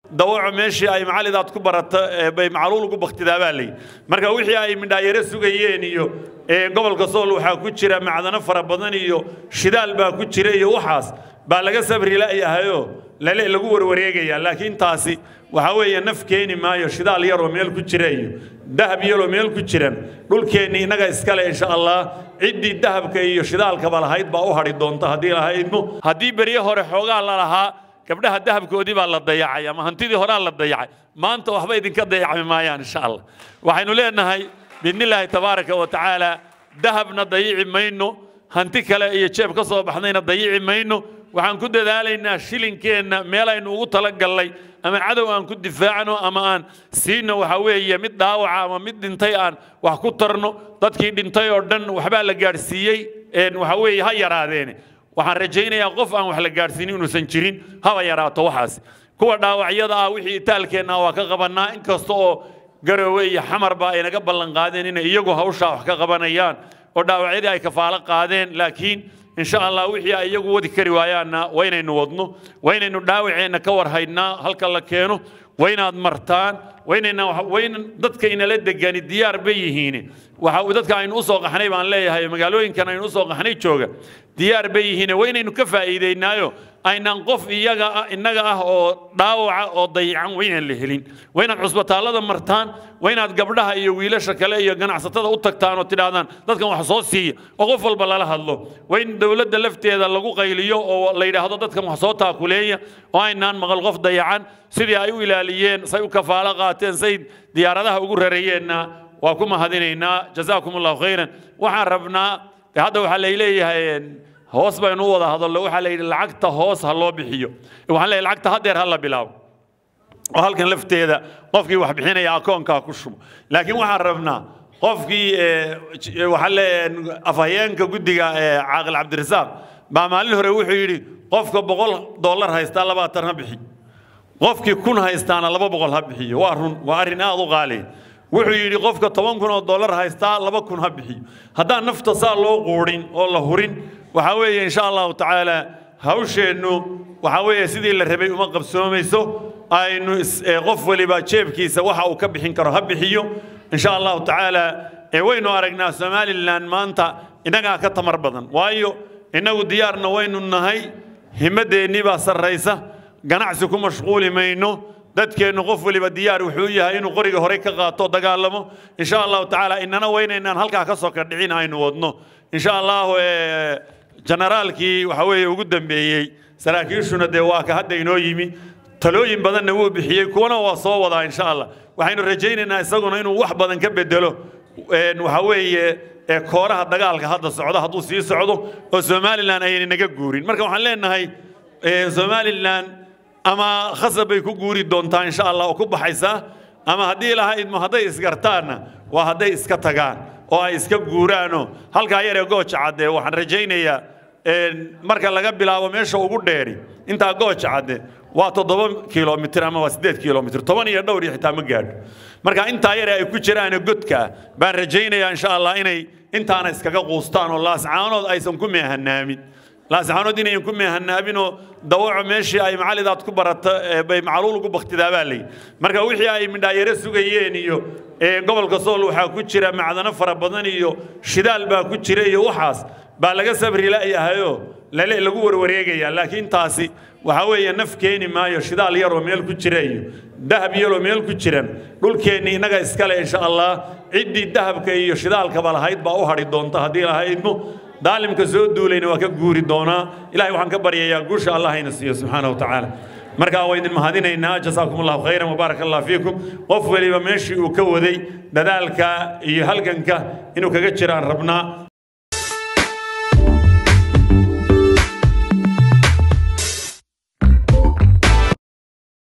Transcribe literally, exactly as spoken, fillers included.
dawaco meeshii ay macalidaad ku barata bay macluul ugu baqtidaa lay marka wixii ay mindhaayare sugayeen iyo gobolka Sool waxa ku jira macdana fara badan iyo shidaal baa ku jira iyo waxaas baa laga sabri laayahayo lale lagu warwareegaya laakiin taasi waxa weeye nafkeeni maayo shidaal yar oo meel ku jira iyo dahab yar oo meel ku jiran dhulkeeni inaga iska leh insha Allah cidii dahabka iyo shidaalka balahayd baa u hari doonta hadii lahaydmo hadii bariye hore xoogaa la lahaa gabdhaha dahabkoodii baa la dayacay ama hantidii hore la dayacay maanta waxba idinka dayacmi maayaan insha Allah waxaynu leenahay biidnillaahi tabaaraka wa tacaala dahabna dayici mayno hanti kale iyo jeeb ka soo baxnayna dayici mayno waxaan ku dadaalaynaa shilinkeena meel aynu ugu tala galnay ama cadow aan ku difaacno ama aan siino waxa weeye mid dhaawac ama mid dhintay aan wax ku tarno dadkii dhintay oo dhan waxba la gaarsiiyay een waxa weeye ha yaraadeen waxaan rajaynayaa qof aan wax la gaarsiinin inuu san jirin haba yaraato waxaas kuwa dhaawacyada ah wixii taalkeena waa ka qabanaa in kasta oo garowe iyo xamar baa ay naga ballan qaadeen in iyagu hawsha wax ka qabanayaan oo dhaawacyadii ay kafaalo qaadeen laakiin إن شاء الله وحي أيجو ودي كري ويانا وين نوضنو وين نداوعنا كور هيدنا هلك الله كانوا وين مرتان وين وين ضدك إن لدك يعني الديار بيهيني وحاودتك عين أسوق حنيب عن ليه هاي مقالوين كان عين أسوق حنيب شوقة ديار بيهيني وين نكفى إيدينا يو أين نقف إيجا إنجا أو داوع أو ضيعان وين اللي هلين وين عصبة الله مرتان وين قبلها يويلا شكله يجنع ستة أوتك تانو تلادان ضدك محصوصي وقفل بلا هذلو وين دولة دلفتي هذا اللي قيليو أو ليرة هذا ضدك محصوتها كلية وين نان مغلقف ضيعان سيدي أيو إلاليين سيو كفالة قاتين سيد ديارها وقول رينا وكم هذيننا جزاكم الله خيرا وحربنا هذا وحلا إليه هوس بينوض هذا اللي وحلا العقد هوس هلا بحيو وحلا العقد هدير هلا بلاو وهالكن لفتي هذا قفكي واحد حين يعكون كاكوشم لكن وحربنا قفكي وحلا أفهيان كجدي عاقل عبد الرزاق بعمل له روح يري قفك بقول دولار هيستاهل باترنا بحي قفكي كون هيستاهل لبا بقول هبحي وارن وارنا أضو غالي wuxuu yiri qofka toban kun oo dollar haysta laba kun ha bixiyo haddaan nafta saa loo quurin oo la hurin waxa weeye insha Allah taala hawsheenu waxa weeye sidii la rabay uma qabsoomayso aynu qof waliba jeebkiisa waxa uu ka bixin karo ha bixiyo insha Allah taala ee waynu aragnaa Somaliland maanta inaga ka tamar badan waayo inagu diyaarna waynu nahay himadeeni baa sarreysa ganacsi ku mashquuli mayno dadkeenu qof waliba diyaar wuxuu yahay inuu qoriga hore ka qaato dagaalamo insha Allah taala inana weynaynaan halka ka soo kordhicin aynu wadno insha Allah generaalkii waxa weeye ugu dambeeyay saraakiishuna de waa ka hadda inoo yimi talooyin badan uu bixiyay kuwana waa soo wadaa insha Allah waxaynu rajaynaynaa isaguna inuu wax badan ka bedelo waxa weeye kooraha dagaalka hadda socdo haduu sii socdo oo Somaliland ay naga guurin marka waxaan leenahay Somaliland أما خصب يكون جوري دونتا إن شاء الله وكوب حيسا أما هدي لها إد ما هدي إسكرتانا وهدي إسكتجان أو إسكب جورانو هل كاير يجوش عده وحن رجينا يا مركز لقب بلا ومش وجود داري أنت جوش عده واتضرب كيلومتر أما وسديت كيلومتر طبعا يدوري حتى مجال مركز أنت يا يكوشران جودك بان رجينا يا إن شاء الله إني أنت أنا إسكاك قوستان والله سعانو أيسم كم يهنامي لا سبحانه دينه يكون مهنا بينه دواع ماشي أي معالي ذات كبرت بمعلول وباقتداء لي مركا وحي أي من دايرة سجيين يو قبل قصول وحا كتشرة معدن فر بدن يو شدال با كتشرة يو وحاس بالغ صبر لا يهيو لا لا لجور وريجي لكن تاسي وحوي نفكيني ما يو شدال يرو ميل كتشرة يو ذهب يرو ميل كتشرة دول كيني نجا إسكال إن شاء الله عدي الذهب كي يو شدال كبل هيد باوهري دون تهدي هيدمو دالم كزود دولين وكجوري دونا إلهي وحن كبر يا جوش الله ينسيه سبحانه وتعالى مركا وين المهدين إنها جزاكم الله خيرا وبارك الله فيكم وفولي بمشي وكودي ذلك يهلكنك إنه كجتشران ربنا